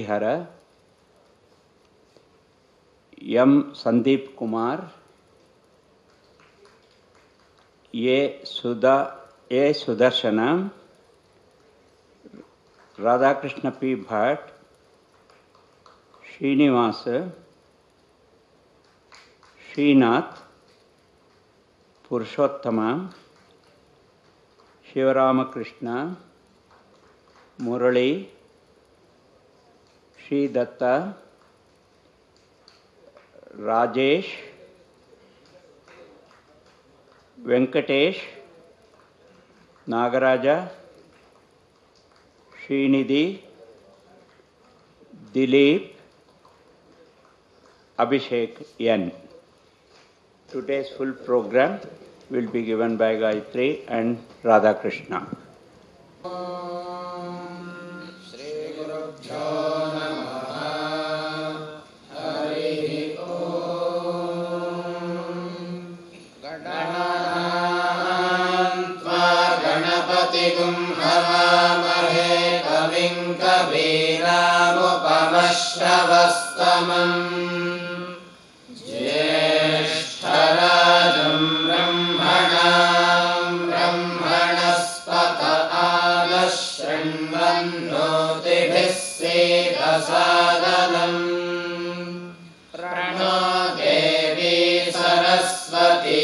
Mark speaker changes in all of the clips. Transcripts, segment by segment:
Speaker 1: Harihara, M Sandeep Kumar, A Sudarshan, Radhakrishna P Bhatt, Srinivas, Srinath, Purushottam, Shivaramakrishna, Murali, Sridatta, Rajesh, Venkatesh, Nagaraja, Srinidhi, Dilip, Abhishek N. Today's full program will be given by Gayatri and Radhakrishna.
Speaker 2: Shri Gurubhyo Namaha. Harihi Om. Gananatva Ganapatigum Havamahe Kavim Kavirāmupamashravastamam. प्रणो देवी सरस्वती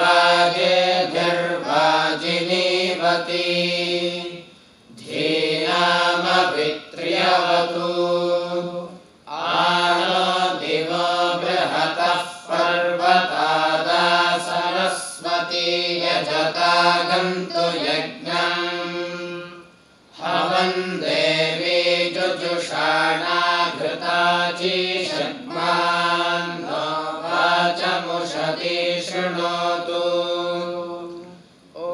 Speaker 2: वाजेर्वाजिनीवती धीनामभित्र्यवतु आनो दिवो बृहतः पर्वतादा सरस्वती यजतागन्तु यज्ञम् हवन् देवी जुजुषाणा घृताचीषद्मान्नो वाचमुषति शृणोतु। ॐ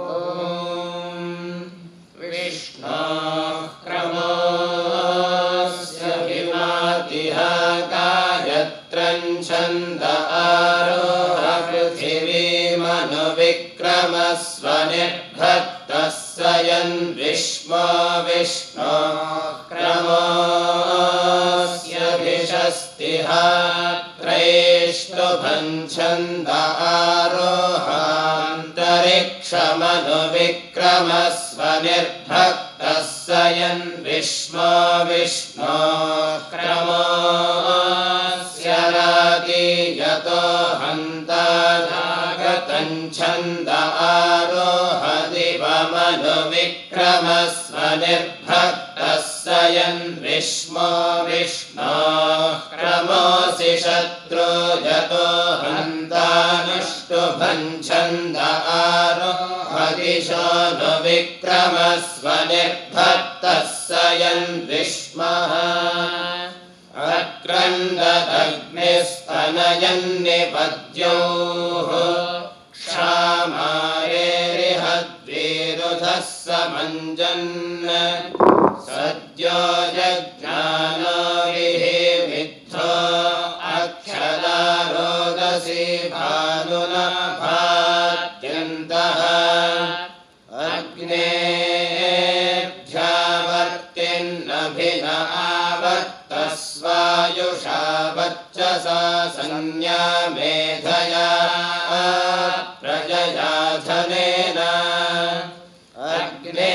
Speaker 2: विष्णोः क्रमोऽस्य हिमातिः गायत्रं छन्द आरोह पृथिवीमनुविक्रमस्वनिर्भक्तः स्वयं विष्णो विष्णो क्रमोऽस्यभिषस्तिः त्रैष्टुभं छन्द आरोहान्तरिक्षमनुविक्रमस्वनिर्भक्तः स्वयं विष्णो विष्णो क्रमोऽस्य रागीयतो हन्ता जागतं छन्द आरोह दिवमनुविक्रमस्वनिर्भक्तः स्वयं विष्णो विष्णो क्रमोऽसि शत्रो यतो हन्तानुष्टुभं छन्द आरोह दिशोऽनुविक्रमस्वनिर्भक्तः स्वयं विष्णुः अक्रन्ददग्निस्तनयन्निपद्योः क्षामायेरिहद्विरुधः समञ्जन् सद्यो जज्ञानो विद्धो अक्षदारोदसी भानुना भात्यन्तः अग्नेऽभ्यावर्तिन्नभिनावत्तस्वायुषा वर्चसा संज्ञा मेधया प्रजया धनेन अग्ने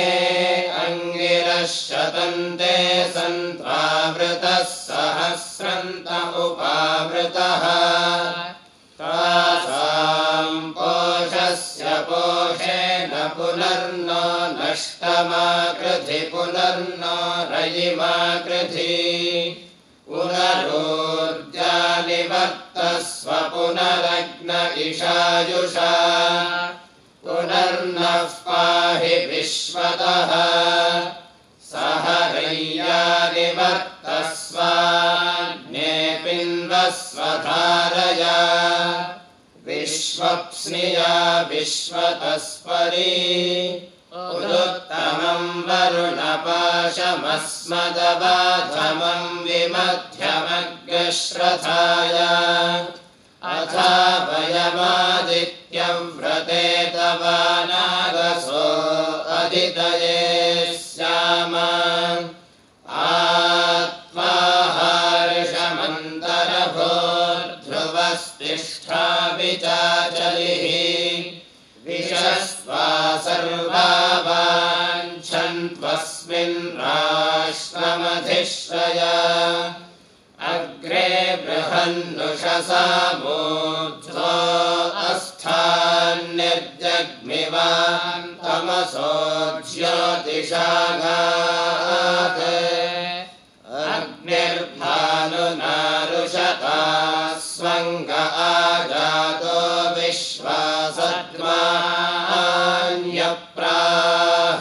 Speaker 2: अंगिरशतन्ते सन्त्वावृतः सहस्रन्त उपावृतः तासां पोषस्य पोषेण पुनर्नो नष्टमाकृधि पुनर्नो रयिमाकृधि पुनरोर्जानिवर्तस्व पुनरग्न इषायुषा पुनर्नः पाहि विश्वतः सह रय्यानिवर्तस्वाग्ने पिन्वस्वधारया विश्वप्स्निया विश्वतस्परी उदुत्तमं वरुणपाशमस्मदबाधमं विमध्यमग्रश्रथाय अथा वयमादित्यव्रते तवानागसो अदितये स्याम आत्मा त्वस्मिन् राष्ट्रमधिश्रय अग्रे बृहन्नुषसा मूर्ध्वो अस्थान्निर्जग्मिवान् तमसो ज्योतिषागात् अग्निर्भानुनारुषता स्वङ्ग आजातो विश्वासत्मान्यप्राह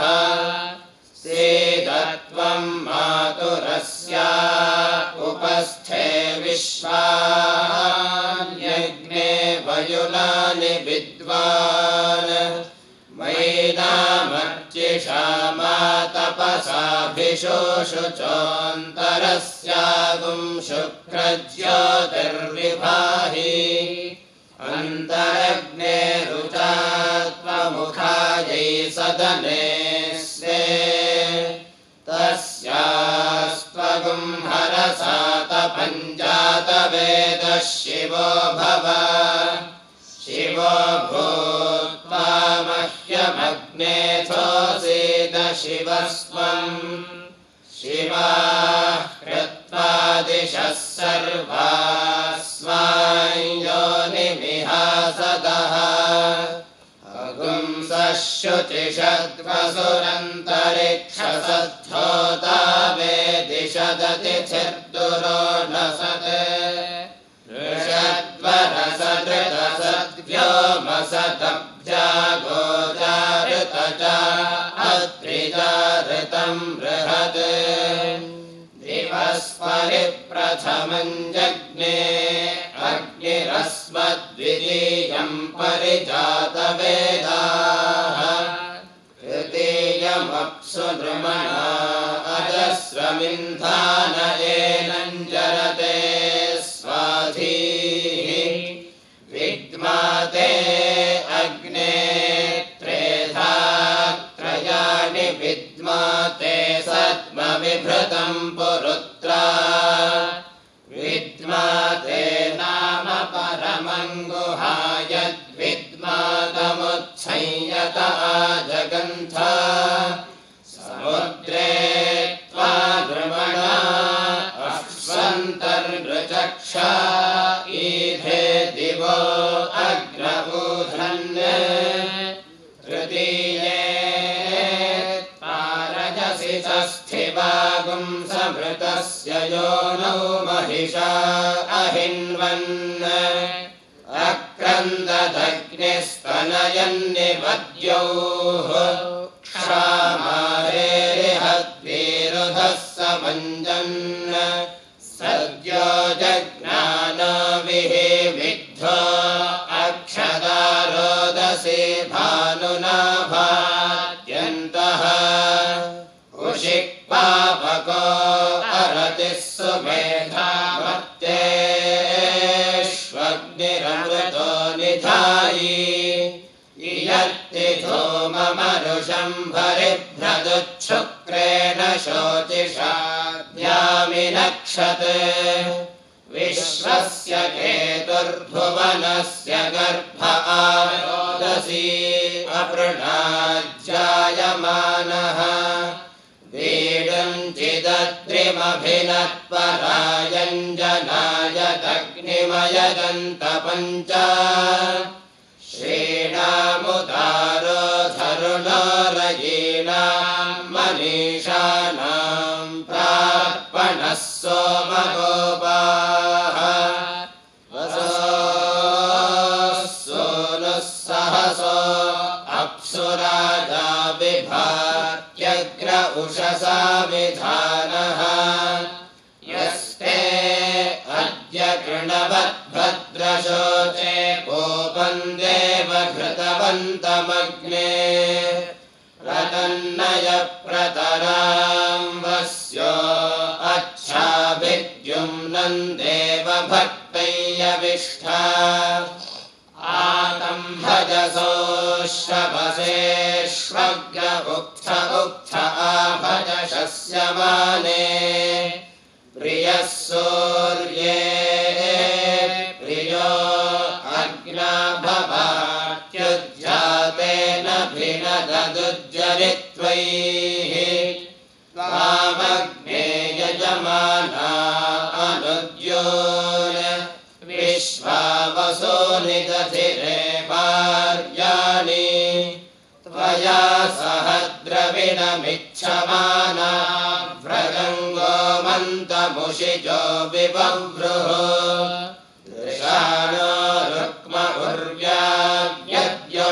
Speaker 2: सीदत्वं मातुरस्या उपस्थे विश्वान्यग्ने वयुनानि विद्वान् मैनामर्चिषा मातपसाभिषोषुचोऽन्तरस्यागुं शुक्रज्योतिर्विभाहि अन्तरग्ने रुचात्वमुखायै सदने स्वे तस्यास्त्वगुं हरसातपञ्जातवेदः शिवो भव शिवो भूत्वा मह्यमग्नेऽथोऽसीद शिवस्त्वम् शिवाः कृत्वा दिशः सर्वास्मान् योनिमिहासदः अगुंसः शुचिषद्वसुरन्तरिक्षसद्धोता वेदिशदतिथिर्दुरो न सत् ऋषद्वरसदृतसद्व्योमसदब्जागोजाऋत अत्रिजाऋतं बृहत् दिवस्परिप्रथमं जज्ञे अग्निरस्मद्वितीयं परिजातवेदाः तृतीयमप्सु नृमणा अजस्रमिन्धान एनं जरते स्वाधीः विद्माते अग्ने त्रेधा त्रयाणि विद्माते सद्मविभृतं पुरुत्रा विद्माते नाम परमङ्गुहायद्विद्मातमुत्संयत आजगन्थ समुद्रे त्वा द्रमणा अश्वन्तर्नृचक्षा ईधे दिवो अग्रबूधन् तृतीये पारजसि सस्थिवागुं समृतस्य योनौ महिषा अहिन्वन् अक्रन्ददग्निस्तनयन्निवद्योः क्षामारेरिहद्वीरुधः समञ्जन् सद्यो जज्ञानो विहिविद्धो अक्षदारोदसी भानुनाभाद्यन्तः उषिक्पापको अरतिः सुमेधामर्त्येष्वग्निरमृतो निधायि इयत्तिथो ममरुषं भरिभ्रदुच्छुक्रेण शोचिषा द्यामिनक्षत् विश्वस्य केतुर्भुवनस्य गर्भ आरोदसी अपृणाज्जायमानः वीडुञ्चिदत्रिमभिनत्परायञ्जनाय दग्निमयदन्तपञ्च श्रीणामुदारो धरुणो रयीणां मनीषाणां प्रार्पणः सोमगोपाः वसोऽसूनुः सहसो अप्सुराजा विभात्यग्र उषसा विधानः यस्ते अद्य कृणवद्भद्रशोचे कोपं देवघृतवन्तमग्ने रतन्नय प्रतरां वस्यो अच्छाभिद्युम्नं देवभक्तय्यविष्ठा आतं भजसोऽश्रवसेष्वग्र उक्थ उक्थ आभजशस्यमाने प्रियः सूर्ये प्रियो अग्नाभवात्युज्जातेन भिनददुज्जलित्वैः दक्षिणमिच्छमाना व्रजङ्गो मन्तमुषिजो विबभ्रुः दृशानो रुक्म उर्व्याव्यद्यो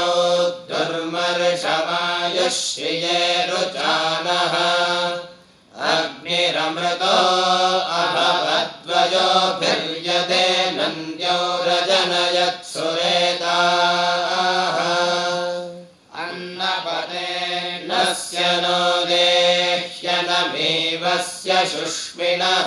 Speaker 2: दुर्मर्षमायुष्ये रुचानः अग्निरमृतो अभवद्वयोभिर्यदे नन्द्यो रजनयत्सुरेताः अन्नपदेनस्य नो देह्यनमेवस्य शुष्मिणः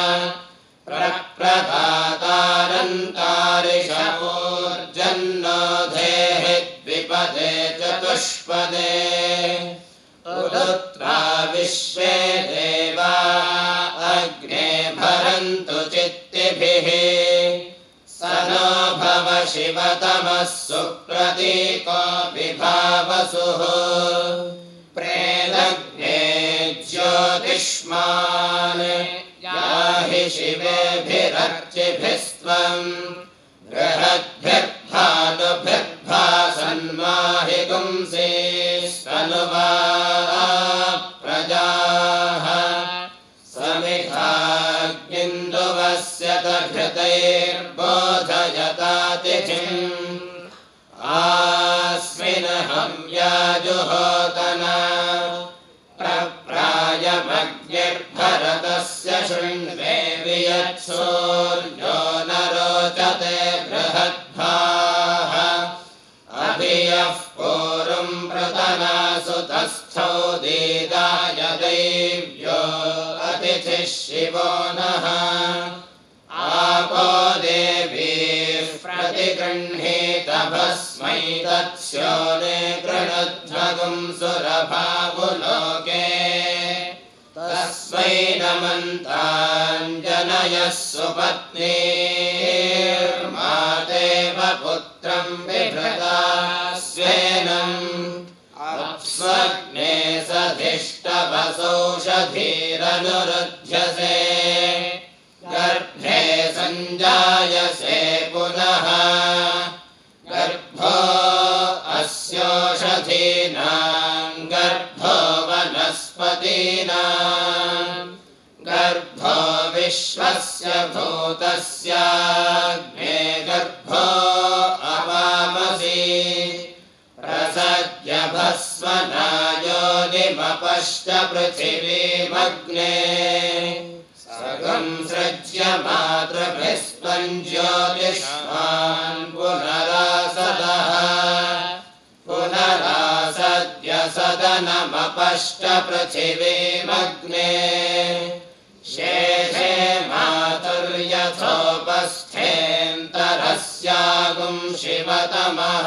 Speaker 2: प्रप्रदातारन्तारिषवोर्जन्नो धेहि द्विपदे चतुष्पदे उदुत्रा विश्वे देवा अग्ने भरन्तु चित्तिभिः स नो भव शिवतमः सुप्रतीको विभावसुः प्रेदग्ने ज्योतिष्मान् याहि शिवेभिरर्चिभिस्त्वम् बृहद्भिर्भानुभिर्भासन्माहि गुंसि स्तनुवा प्रजाः समिधाग्निन्दुवस्य तघृतैर्बोधयतातिथिम् आस्मिन्हं याजुहोतना प्रप्रायमग्निर्भरतस्य शृण्वे यत्सूर्यो न रोचते बृहद्भाः अभियः पूर्वं प्रतनासु तस्थौ दीदाय दैव्यो अतिथिः शिवो नः आपो देवीः प्रतिगृह्णीत भस्मै तत्स्योने गृणध्वगुं सुरभावुलोके तस्मै नमन्ताञ्जनयः सुपत्नीर्मातेव पुत्रं बिभ्रता स्वेनम् अप्स्वग्ने सधिष्ठवसौषधीरनुरुध्यसे गर्भे सञ्जायसे पुनः गर्भो अस्योषधीनां गर्भो वनस्पतीनां गर्भो विश्वस्य भूतस्याग्ने गर्भो अवामसि प्रसज्य भस्मनायोनिमपश्च पृथिवीमग्ने सगं सृज्य मातृभिस्त्वं ज्योतिष्मान् पुनरासदः पुनरासद्य सदनमपश्च पृथिवीमग्ने शेषे मातुर्यथोपस्थेऽन्तरस्यागुं शिवतमः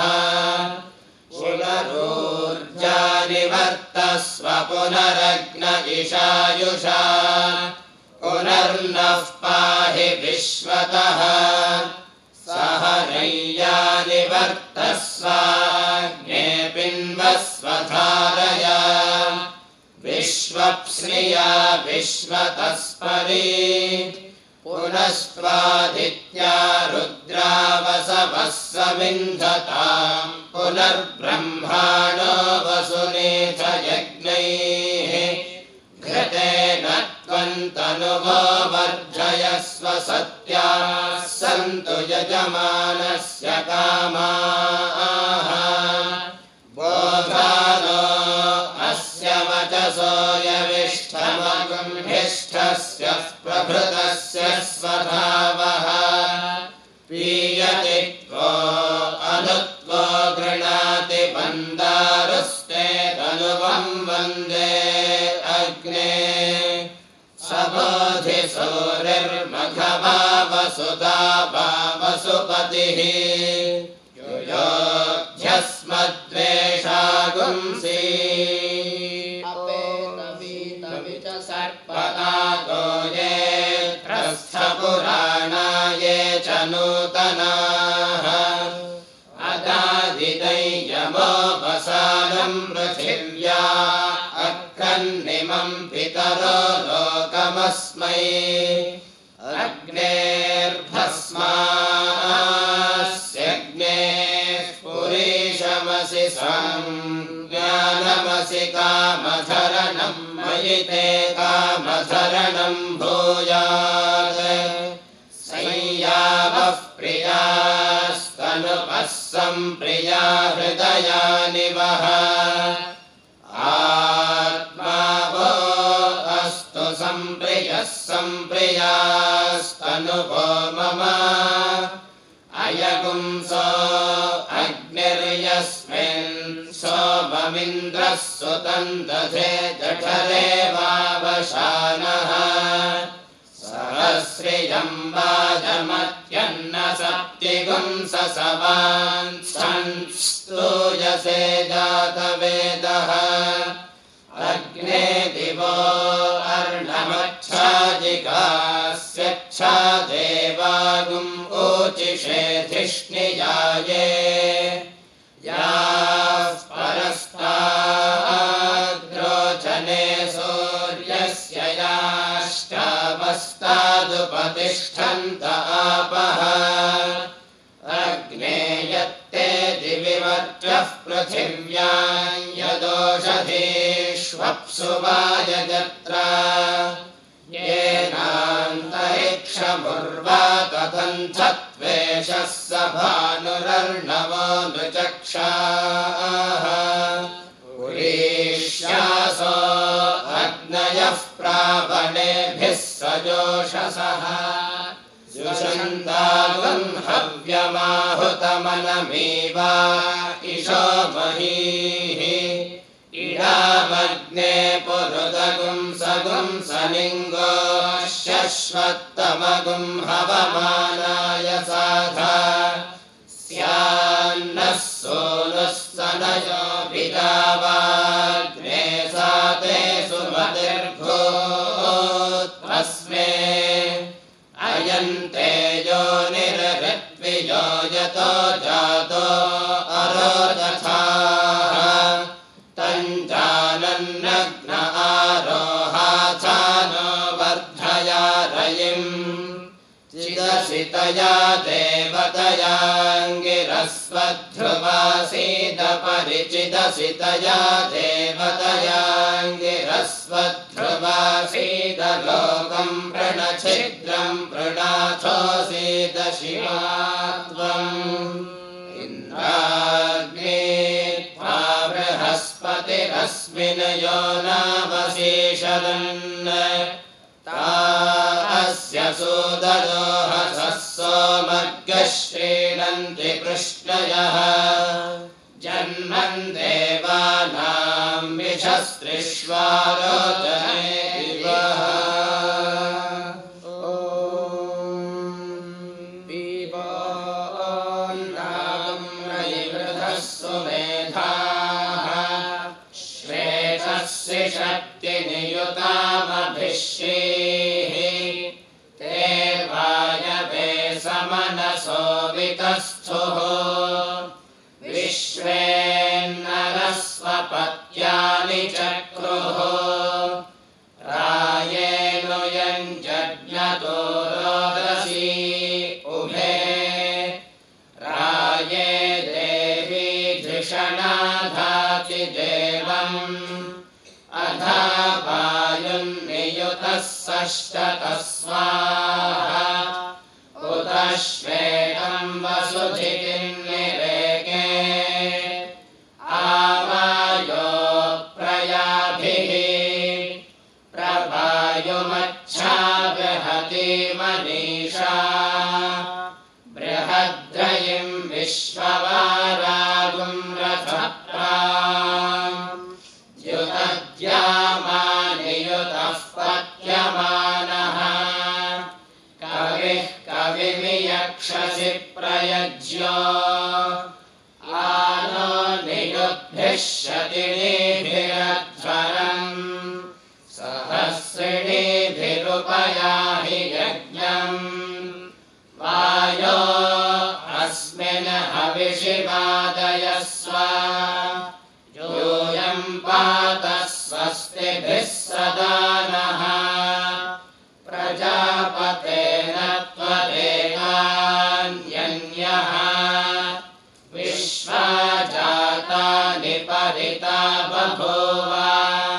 Speaker 2: पुनरूर्जानिवर्तस्व पुनरग्न इषायुषा पुनर्नः पाहि विश्वतः सह नैयानिवर्तस्वाग्ने पिन्वस्वधारया विश्वप्स्रिया विश्वतस्परी पुनस्त्वादित्या रुद्रावसवः सविन्धतां पुनर्ब्रह्माणो वसुनेथ यज्ञैः घृतेन त्वन्तनुवो वर्धयस्व सत्याः सन्तु यजमानस्य कामाः बोधानो अस्य वचसो यविष्ठमगुंहिष्ठस्य प्रभृतस्य स्वधावः पीयति त्वो अनुत्वो गृणाति बन्दारुस्ते तनुवं वन्दे अग्ने सबोधि सूरिर्मघवावसुधा वावसुपतिः योऽध्यस्मद्वेषागुंसि अपेतवीतविच सर्पदातो ये त्रस्थपुराणा ये च नूतनाः अदादिदैयमोपसानं पृथिव्या अक्कन्निमं पितरो लोकमस्मै अग्नेर्भस्मास्यग्नेः पुरीशमसि संज्ञानमसि का कामधरणं मयि ते कामधरणं भूयात् संयावः प्रियास्तनुपः सम्प्रिया हृदयानि वः आत्मा वो अस्तु सम्प्रियः सम्प्रियास्तनुभो मम अयगुंसो अग्निर्यस्मिन् सोममिन्द्रः सुतं दधे जठरे वावशानः सहस्रियं वाजमत्यन्न सप्तिगुंससवान् संस्तूयसे जातवेदः अग्ने दिवो अर्णमच्छाजिगास्यच्छा देवागुम् ऊचिषे धिष्णियाये याः परस्ताद्रोचने सूर्यस्य याश्चावस्तादुपतिष्ठन्त आपः अग्ने यत्ते दिविवर्चः पृथिव्यां यदोषधीष्वप्सु वायजत्र येनान्तरिक्षमुर्वा ततन्थत्वेषः स भानुरर्णवो नृचक्षाः पुरीष्यासो अग्नयः प्रावणेभिः सजोषसः जुषन्दागुं हव्यमाहुतमनमीवा इषो महीः इडामग्ने पुरुदगुं सगुं सनिङ्गो शश्वत्तमगुं हवमानाय साधा स्यान्नः सोनुः सनयो विदावाग्ने साते सुमतिर्भूत्वस्मे अयन्ते योनिरृत्विजो यतो जातो अरोदथाः तञ्जानन्नग्न आरोहाथानो वर्धया रयिम् चिदसितया देवतयाङ्गिरस्वध्रुवासीदपरिचिदसितया देवतयाङ्गिरस्वध्रुवासीदलोकं प्रणच्छिद्रं प्रणथोऽसीद शिवा त्वम् इन्द्राग्ने त्वा बृहस्पतिरस्मिन् यो नावशेषदन् अस्य सूदरोहसः सोमर्गः श्रीणन्ति कृष्णयः जन्मन् देवानां विषस्त्रिष्वारोचने दिवः पीबोन्नागं रयिवृधः सुमेधाः श्वेतस्य शक्तिनियुतामभिष्येः ते वायवे समनसो वितस्थुः विश्वेन्नरस्वपत्यानि चक्रुः रायेनु यञ्जज्ञतो रोदसी उभे राये देवी धृषणाधाति देवम् अधा वायुन्नियुतः षष्ठतः स्वाहा उत श्वेतं वसुधिकिन्निरेके आवायो प्रयाभिः प्रवायुमच्छा बृहति मनीषा बृहद्रयिं विश्ववारागुं रथप्राम् द्युतद्यामानियुतः पत्यमानः कविः कविमियक्षसि प्रयज्यो आनो नियुद्भिः शतिनीभिरध्वरम् सहस्रिणीभिरुपयाहि यज्ञम् वायो अस्मिन् हविषि वादयस्व यूयं पात स्वस्तिभिः सदा नः प्रजापतेन त्वदेवान्यन्यः विश्वा जातानि परिता बभूव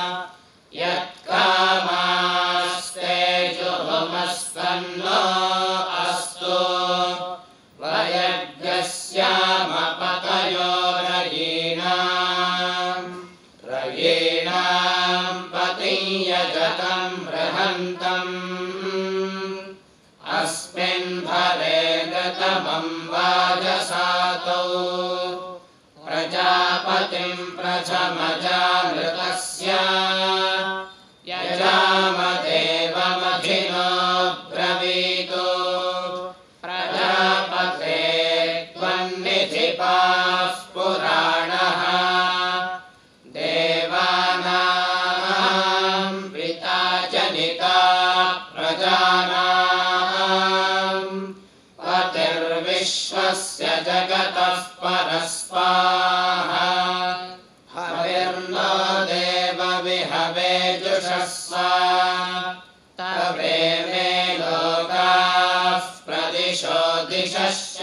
Speaker 2: शतं बृहन्तम् अस्मिन् भरे ऋतमं वाजसातौ प्रजापतिं प्रथमजामृतस्य यजामदेवमधिनो ब्रवीतु प्रजापते त्वन्निधिपाः पुराणः देवानां पिता जनिता प्रजानां पतिर्विश्वस्य जगतः परस्पाहा हविर्नो देवविहवे जुषस्वा तवे मे लोकाः प्रदिशो दिशश्च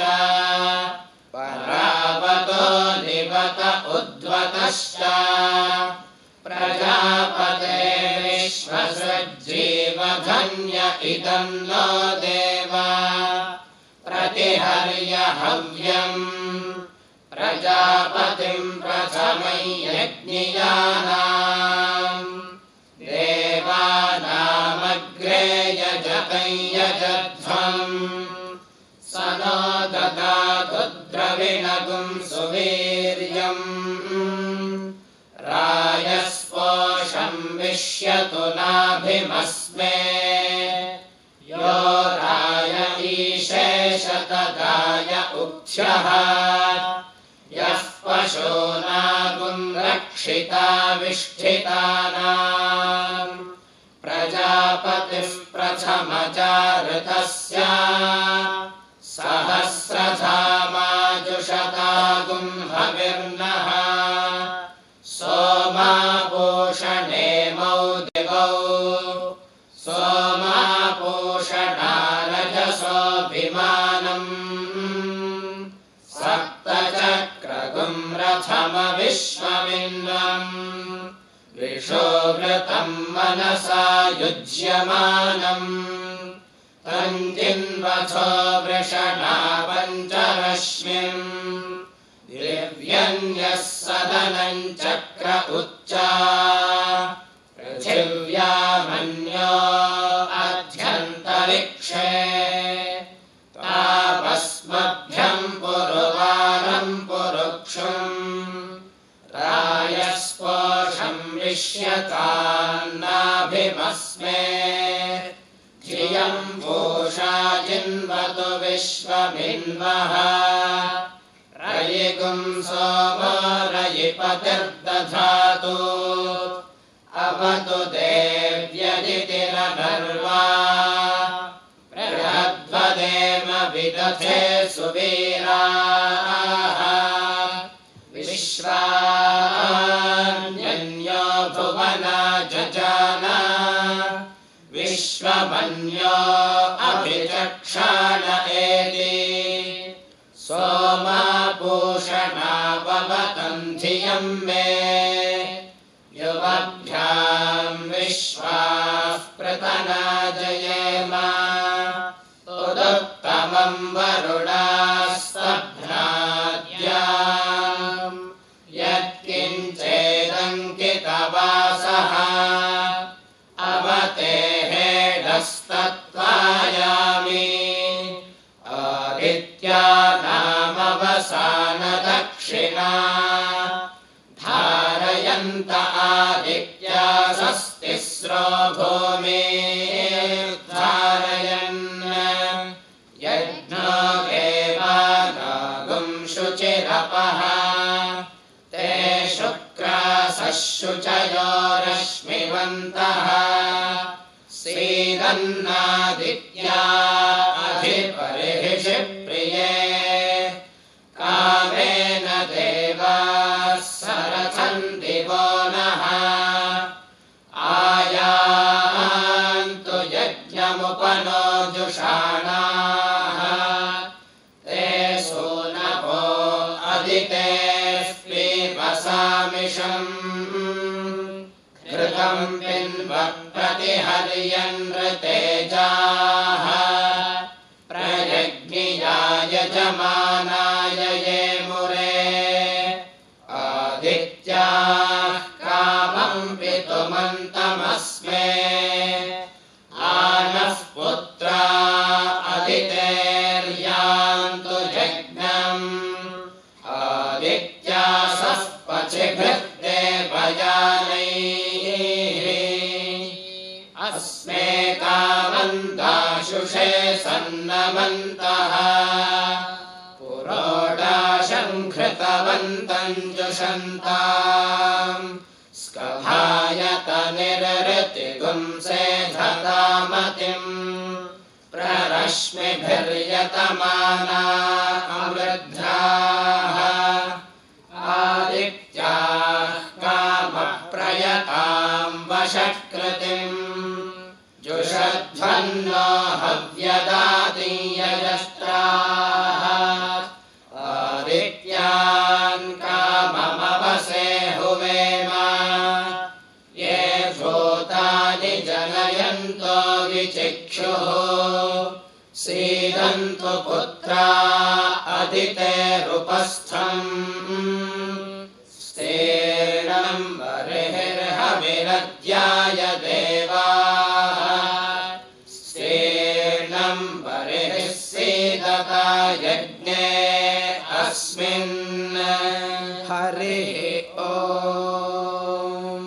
Speaker 2: परावतो निवत उद्वतश्च प्रजापते विश्वसज्जीवधन्य इदं नो देवा प्रतिहर्य हव्यम् प्रजापतिं प्रथमं यज्ञियानां देवानामग्रे यजतं यजध्वम् स नो ददातु द्रविणगुं सुवीर्यम् रायस्पोषं विश्यतु नाभिमस्मे यो राय ईशेषतदाय उक्थ्यः यः पशूनागुं रक्षिता विष्ठितानां प्रजापतिः प्रथमजाऋतस्य सहस्रधामाजुषतागुं हविर्नः सोमापोषणेमौ दिवौ सोमापोषणारजसोऽभिमानम् सप्तचक्रगुं रथमविश्वमिन्वम् विषोवृतं मनसा युज्यमानम् तञ्जिन्वथो वृषणा पञ्चरश्मिम् दिव्यन्यः सदनं चक्र उच्चा पृथिव्यामन्यो अध्यन्तरिक्षे तापस्मभ्यं पुरुवारं पुरुक्षुम् रायस्पोषं विश्यतान्नाभिमस्मे धियं पूषा जिन्वतु विश्वमिन्वः रयिगुं सोमो रयिपतिर्दधातु अवतु देव्यदितिरनर्वा बृहद्वदेम विदधे सुवीराः विश्वान्यो भुवना जजान विश्वमन्यो अभिचक्षाण एति सोमापूषणाववतं धियं मे युवभ्यां विश्वाः प्रतनाजयेम उदुत्तमं वरुणास्तभ्राद्यां यत्किञ्चेदङ्कितवासः अवते हेडस्तत्त्वायामि आदित्यानामवसानदक्षिणा धारयन्त आदित्या स्वस्तिस्रो भूमिर्धारयन् यज्ञो देवानागुं शुचिरपः ते शुक्रासः शुचयो रश्मिवन्तः सीदन्नादित्या अधिपरिषि प्रिये कामेन देवाः सरथन्ति वो नः आयान्तु यज्ञमुपनो जुषाणाः ते सूनवो अदितेः पीपसामिषम् घृतं पिन्वत्प्रतिहर्यन्नृतेजाः प्रयज्ञियाय यजमानाय ये मुरे आदित्याः कामं पितुमन्तमस्मे अस्मे कामन्ताशुषे सन्नमन्तः पुरोडाशङ्कृतवन्तं जुषन्ताम् स्कभायतनिरृतिगुंसे धतामतिम् प्ररश्मिभिर्यतमाना अवृद्धाः आदित्याः कामप्रयतां वशकृतिम् जुषध्वन्नो हव्यदाति यजष्ट्राः आदित्यान् काममवसे हुवेम ये भूतानि जनयन्तो विचिक्षुः सीदन्तु पुत्रा अदितेरुपस्थम् स्तेनं बर्हिर्हविरद्याय देवाः स्तेनं बर्हिः सीदता यज्ञे अस्मिन् हरिः ओम्।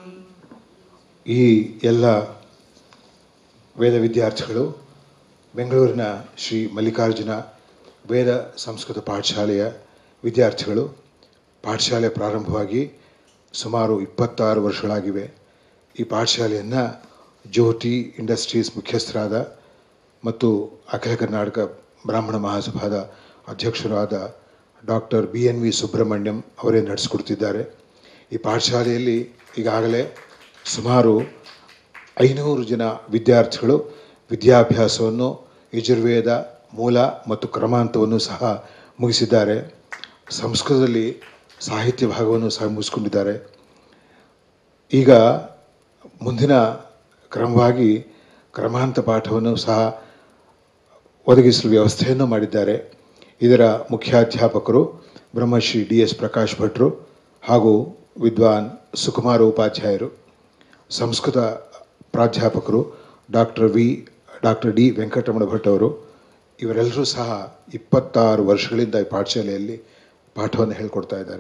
Speaker 3: ಈ ಎಲ್ಲ ವೇದ ವಿದ್ಯಾರ್ಥಿಗಳು ಬೆಂಗಳೂರಿನ ಶ್ರೀ ಮಲ್ಲಿಕಾರ್ಜುನ ವೇದ ಸಂಸ್ಕೃತ ಪಾಠಶಾಲೆಯ ವಿದ್ಯಾರ್ಥಿಗಳು. ಪಾಠಶಾಲೆ ಪ್ರಾರಂಭವಾಗಿ ಸುಮಾರು 26 ವರ್ಷಗಳಾಗಿವೆ. ಈ ಪಾಠಶಾಲೆಯನ್ನು ಜ್ಯೋತಿ ಇಂಡಸ್ಟ್ರೀಸ್ ಮುಖ್ಯಸ್ಥರಾದ ಮತ್ತು ಅಖಿಲ ಕರ್ನಾಟಕ ಬ್ರಾಹ್ಮಣ ಮಹಾಸಭಾದ ಅಧ್ಯಕ್ಷರಾದ ಡಾಕ್ಟರ್ BNV ಸುಬ್ರಹ್ಮಣ್ಯಂ ಅವರೇ ನಡೆಸಿಕೊಡ್ತಿದ್ದಾರೆ. ಈ ಪಾಠಶಾಲೆಯಲ್ಲಿ ಈಗಾಗಲೇ ಸುಮಾರು 500 ಜನ ವಿದ್ಯಾರ್ಥಿಗಳು ವಿದ್ಯಾಭ್ಯಾಸವನ್ನು ಯಜುರ್ವೇದ ಮೂಲ ಮತ್ತು ಕ್ರಮಾಂತವನ್ನು ಸಹ ಮುಗಿಸಿದ್ದಾರೆ. ಸಂಸ್ಕೃತದಲ್ಲಿ ಸಾಹಿತ್ಯ ಭಾಗವನ್ನು ಸಹ ಮುಗಿಸ್ಕೊಂಡಿದ್ದಾರೆ. ಈಗ ಮುಂದಿನ ಕ್ರಮವಾಗಿ ಕ್ರಮಾಂತ ಪಾಠವನ್ನು ಸಹ ಒದಗಿಸಲು ವ್ಯವಸ್ಥೆಯನ್ನು ಮಾಡಿದ್ದಾರೆ. ಇದರ ಮುಖ್ಯಾಧ್ಯಾಪಕರು ಬ್ರಹ್ಮಶ್ರೀ DS ಪ್ರಕಾಶ್ ಭಟ್ರು ಹಾಗೂ ವಿದ್ವಾನ್ ಸುಕುಮಾರ ಉಪಾಧ್ಯಾಯರು. ಸಂಸ್ಕೃತ ಪ್ರಾಧ್ಯಾಪಕರು ಡಾಕ್ಟರ್ D ವೆಂಕಟರಮಣ ಭಟ್ ಅವರು. ಇವರೆಲ್ಲರೂ ಸಹ 26 ವರ್ಷಗಳಿಂದ ಈ ಪಾಠಶಾಲೆಯಲ್ಲಿ ಪಾಠವನ್ನು ಹೇಳಿಕೊಡ್ತಾ ಇದ್ದಾರೆ.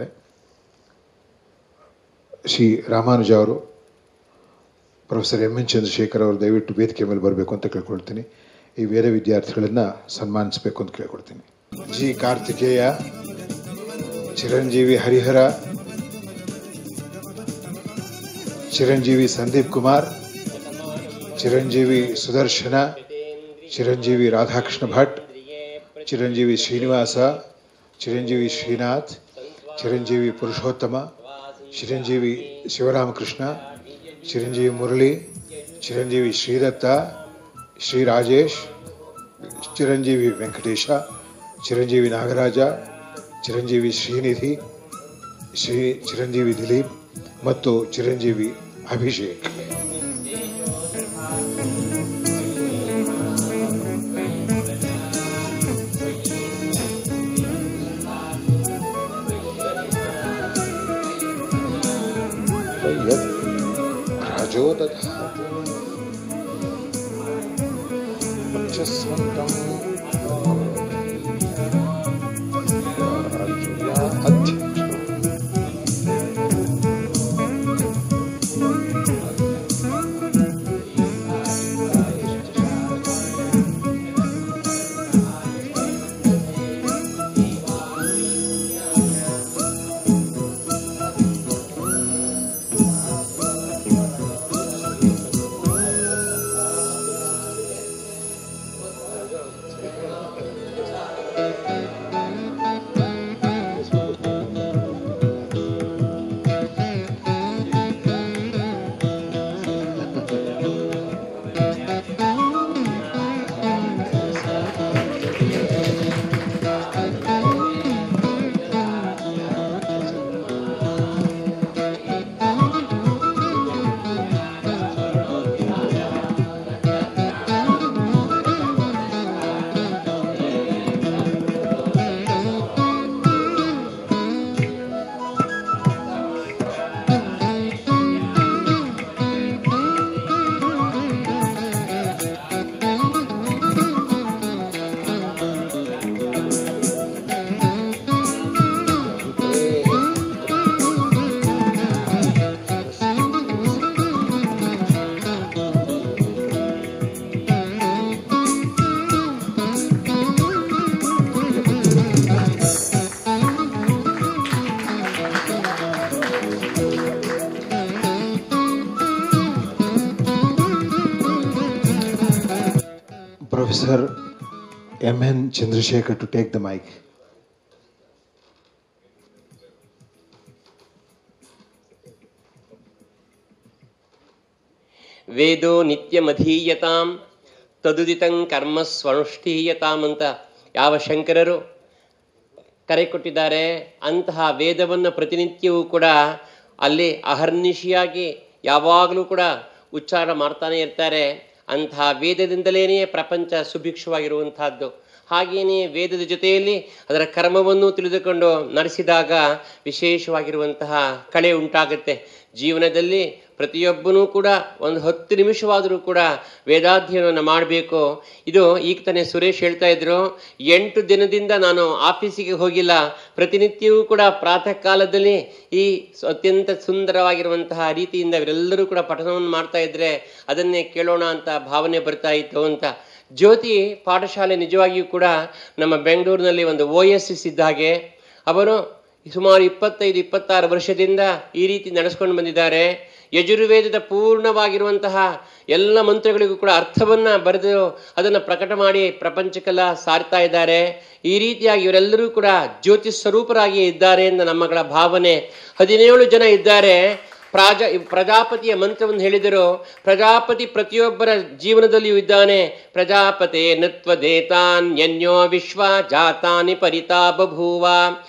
Speaker 3: ಶ್ರೀ ರಾಮಾನುಜ ಅವರು, ಪ್ರೊಫೆಸರ್ MN ಚಂದ್ರಶೇಖರ್ ಅವರು ದಯವಿಟ್ಟು ವೇದಿಕೆ ಮೇಲೆ ಬರಬೇಕು ಅಂತ ಕೇಳ್ಕೊಳ್ತೀನಿ. ಈ ವೇದ ವಿದ್ಯಾರ್ಥಿಗಳನ್ನು ಸನ್ಮಾನಿಸಬೇಕು ಅಂತ ಕೇಳ್ಕೊಳ್ತೀನಿ. G ಕಾರ್ತಿಕೇಯ, ಚಿರಂಜೀವಿ ಹರಿಹರ, ಚಿರಂಜೀವಿ ಸಂದೀಪ್ ಕುಮಾರ್, ಚಿರಂಜೀವಿ ಸುದರ್ಶನ, ಚಿರಂಜೀವಿ ರಾಧಾಕೃಷ್ಣ ಭಟ್, ಚಿರಂಜೀವಿ ಶ್ರೀನಿವಾಸ, ಚಿರಂಜೀವಿ ಶ್ರೀನಾಥ್, ಚಿರಂಜೀವಿ ಪುರುಷೋತ್ತಮ, ಚಿರಂಜೀವಿ ಶಿವರಾಮಕೃಷ್ಣ, ಚಿರಂಜೀವಿ ಮುರಳಿ, ಚಿರಂಜೀವಿ ಶ್ರೀದತ್ತ, ಶ್ರೀ ರಾಜೇಶ್, ಚಿರಂಜೀವಿ ವೆಂಕಟೇಶ, ಚಿರಂಜೀವಿ ನಾಗರಾಜ, ಚಿರಂಜೀವಿ ಶ್ರೀನಿಧಿ, ಚಿರಂಜೀವಿ ದಿಲೀಪ್ ಮತ್ತು Chiranjeevi Abhishek. Professor M.N. Chandrasekhar to take the mic.
Speaker 4: ವೇದೋ ನಿತ್ಯಮಧೀಯತಾಂ ತದುದಿತಂ ಕರ್ಮ ಸ್ವನುಷ್ಠೀಯತಾಂ ಅಂತ ಯಾವ ಶಂಕರರು ಕರೆ ಕೊಟ್ಟಿದ್ದಾರೆ, ಅಂತಹ ವೇದವನ್ನು ಪ್ರತಿನಿತ್ಯವೂ ಕೂಡ ಅಲ್ಲಿ ಅಹರ್ನಿಶಿಯಾಗಿ ಯಾವಾಗಲೂ ಕೂಡ ಉಚ್ಚಾರ ಮಾಡ್ತಾನೆ ಇರ್ತಾರೆ. ಅಂತಹ ವೇದದಿಂದಲೇ ಪ್ರಪಂಚ ಸುಭಿಕ್ಷವಾಗಿರುವಂತಹದ್ದು. ಹಾಗೆಯೇ ವೇದದ ಜೊತೆಯಲ್ಲಿ ಅದರ ಕರ್ಮವನ್ನು ತಿಳಿದುಕೊಂಡು ನಡೆಸಿದಾಗ ವಿಶೇಷವಾಗಿರುವಂತಹ ಕಳೆ ಉಂಟಾಗುತ್ತೆ. ಜೀವನದಲ್ಲಿ ಪ್ರತಿಯೊಬ್ಬನೂ ಕೂಡ ಒಂದು 10 ನಿಮಿಷವಾದರೂ ಕೂಡ ವೇದಾಧ್ಯಯನವನ್ನು ಮಾಡಬೇಕು. ಇದು ಈಗ ತಾನೇ ಸುರೇಶ್ ಹೇಳ್ತಾ ಇದ್ರು, 8 ದಿನದಿಂದ ನಾನು ಆಫೀಸಿಗೆ ಹೋಗಿಲ್ಲ, ಪ್ರತಿನಿತ್ಯವೂ ಕೂಡ ಪ್ರಾತಃ ಕಾಲದಲ್ಲಿ ಈ ಅತ್ಯಂತ ಸುಂದರವಾಗಿರುವಂತಹ ರೀತಿಯಿಂದ ಇವರೆಲ್ಲರೂ ಕೂಡ ಪಠಣವನ್ನು ಮಾಡ್ತಾ ಇದ್ರೆ ಅದನ್ನೇ ಕೇಳೋಣ ಅಂತ ಭಾವನೆ ಬರ್ತಾ ಇತ್ತು ಅಂತ. ಜ್ಯೋತಿ ಪಾಠಶಾಲೆ ನಿಜವಾಗಿಯೂ ಕೂಡ ನಮ್ಮ ಬೆಂಗಳೂರಿನಲ್ಲಿ ಒಂದು OSS ಇದ್ದ ಹಾಗೆ. ಅವರು ಸುಮಾರು 25-26 ವರ್ಷದಿಂದ ಈ ರೀತಿ ನಡೆಸ್ಕೊಂಡು ಬಂದಿದ್ದಾರೆ. ಯಜುರ್ವೇದದ ಪೂರ್ಣವಾಗಿರುವಂತಹ ಎಲ್ಲ ಮಂತ್ರಗಳಿಗೂ ಕೂಡ ಅರ್ಥವನ್ನು ಬರೆದು ಅದನ್ನು ಪ್ರಕಟ ಮಾಡಿ ಪ್ರಪಂಚಕ್ಕೆಲ್ಲ ಸಾರ್ತಾ ಇದ್ದಾರೆ. ಈ ರೀತಿಯಾಗಿ ಇವರೆಲ್ಲರೂ ಕೂಡ ಜ್ಯೋತಿ ಸ್ವರೂಪರಾಗಿ ಇದ್ದಾರೆ ಎಂದು ನಮ್ಮಗಳ ಭಾವನೆ. 17 ಜನ ಇದ್ದಾರೆ. ಪ್ರಜಾಪತಿಯ ಮಂತ್ರವನ್ನು ಹೇಳಿದರು. ಪ್ರಜಾಪತಿ ಪ್ರತಿಯೊಬ್ಬರ ಜೀವನದಲ್ಲಿಯೂ ಇದ್ದಾನೆ. ಪ್ರಜಾಪತೆ ನತ್ವದೇತಾನ್ಯನ್ಯೋ ವಿಶ್ವ ಜಾತಾನಿ ಪರಿತಾ ಬಭೂವ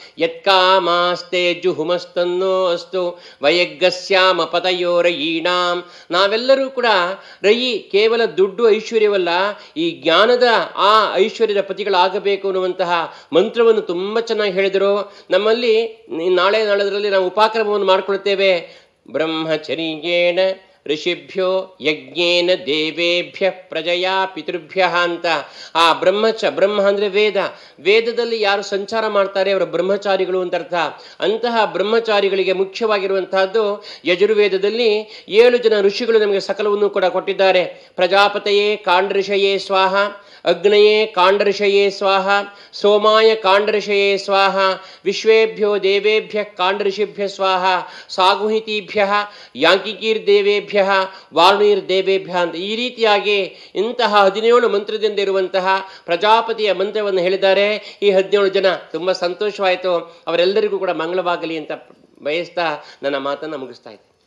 Speaker 4: ಯತ್ಕಾಮಾಸ್ತೆ ಜುಹುಮಸ್ತನ್ನೋ ಅಸ್ತು ವಯಗ್ಗಸ್ಯಾಮ ಪತಯೋರಯೀಣಾಂ. ನಾವೆಲ್ಲರೂ ಕೂಡ ರಯಿ ಕೇವಲ ದುಡ್ಡು ಐಶ್ವರ್ಯವಲ್ಲ, ಈ ಜ್ಞಾನದ ಆ ಐಶ್ವರ್ಯದ ಪತಿಗಳಾಗಬೇಕು ಅನ್ನುವಂತಹ ಮಂತ್ರವನ್ನು ತುಂಬ ಚೆನ್ನಾಗಿ ಹೇಳಿದರು. ನಮ್ಮಲ್ಲಿ ನಾಳೆದರಲ್ಲಿ ನಾವು ಉಪಕ್ರಮವನ್ನು ಮಾಡಿಕೊಳ್ತೇವೆ. ಬ್ರಹ್ಮಚರ್ಯೇಣ ಋಷಿಭ್ಯೋ ಯಜ್ಞೇನ ದೇವೇಭ್ಯ ಪ್ರಜಯಾ ಪಿತೃಭ್ಯ ಅಂತ. ಆ ಬ್ರಹ್ಮ ಅಂದರೆ ವೇದದಲ್ಲಿ ಯಾರು ಸಂಚಾರ ಮಾಡ್ತಾರೆ ಅವರು ಬ್ರಹ್ಮಚಾರಿಗಳು ಅಂತ ಅರ್ಥ. ಅಂತಹ ಬ್ರಹ್ಮಚಾರಿಗಳಿಗೆ ಮುಖ್ಯವಾಗಿರುವಂತಹದ್ದು ಯಜುರ್ವೇದದಲ್ಲಿ 7 ಜನ ಋಷಿಗಳು ನಮಗೆ ಸಕಲವನ್ನು ಕೂಡ ಕೊಟ್ಟಿದ್ದಾರೆ. ಪ್ರಜಾಪತಯೇ ಕಾಂಡಋಷಯೇ ಸ್ವಾಹ, ಅಗ್ನಯೇ ಕಾಂಡಋಷಯೇ ಸ್ವಾಹ, ಸೋಮಾಯ ಕಾಂಡಋಷಯೇ ಸ್ವಾಹ, ವಿಶ್ವೇಭ್ಯೋ ದೇವೇಭ್ಯ ಕಾಂಡಋಷಿಭ್ಯ ಸ್ವಾಹ, ಸಾಗುಹಿತೀಭ್ಯ ಯಾಂಕಿಕೀರ್ದೇವೇಭ್ಯ ವಾರುಣೀರ್ದೇವೇಭ್ಯ ಅಂತ. ಈ ರೀತಿಯಾಗಿ ಇಂತಹ 17 ಮಂತ್ರದಿಂದ ಇರುವಂತಹ ಪ್ರಜಾಪತಿಯ ಮಂತ್ರವನ್ನು ಹೇಳಿದ್ದಾರೆ. ಈ 17 ಜನ ತುಂಬ ಸಂತೋಷವಾಯಿತು. ಅವರೆಲ್ಲರಿಗೂ ಕೂಡ ಮಂಗಳವಾಗಲಿ ಅಂತ ಬಯಸ್ತಾ ನನ್ನ ಮಾತನ್ನು ಮುಗಿಸ್ತಾ ಇದ್ದೆ.